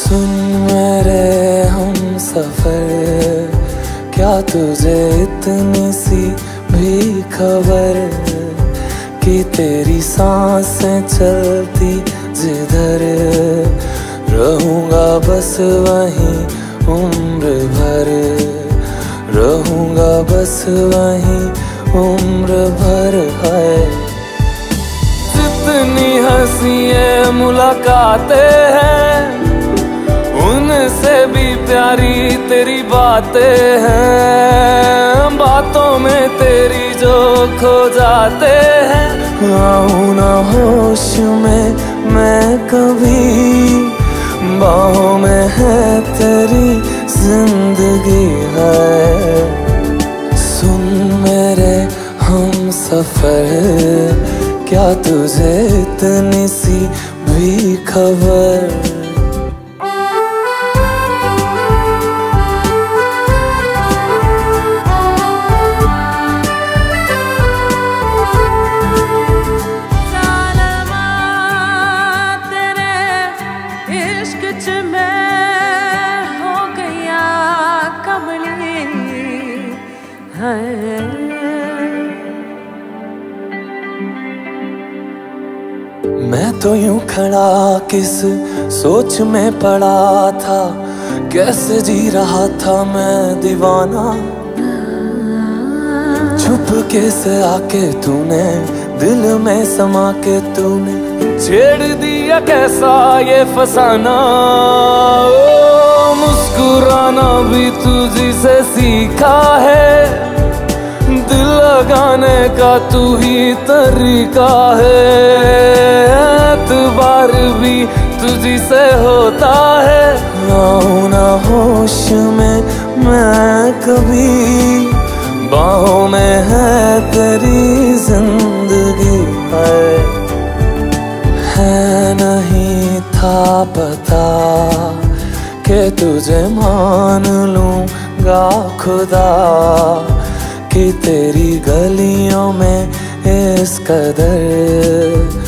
सुन मेरे हम सफर, क्या तुझे इतनी सी भी खबर कि तेरी सांसें चलती जिधर, रहूंगा बस वहीं उम्र भर, रहूंगा बस वहीं उम्र भर। है जितनी हंसी मुलाकातें हैं, उनसे भी प्यारी तेरी बातें हैं। बातों में तेरी जो खो जाते हैं, आऊं ना होश में मैं कभी, बाहों में है तेरी जिंदगी है। सुन मेरे हम सफर, क्या तुझे इतनी सी भी खबर। मैं तो यूं खड़ा किस सोच में पड़ा था, कैसे जी रहा था मैं दीवाना। छुप के से आके तूने दिल में समा के तूने छेड़ दिया कैसा ये फसाना। ओ मुस्कुराना भी तुझी से सीखा है, दिल लगाने का तू ही तरीका है। एतबार भी तुझी से होता है, आऊं ना होश में मैं कभी, बाहों में है तेरी जिंदगी है। नहीं था पता कि तुझे मान लूंगा खुदा, कि तेरी गलियों में इस कदर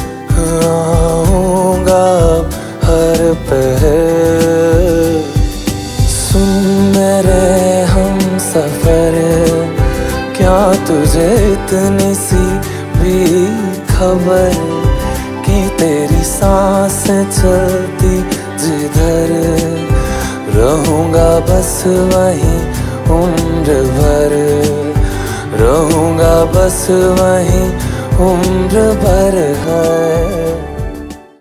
आऊंगा हर पहर। सुन मेरे हम सफर, क्या तुझे इतनी सी भी खबर कि तेरी सांसें चलती जिधर, रहूंगा बस वहीं उम्र भर, रहूंगा बस वहीं उम्र भर है।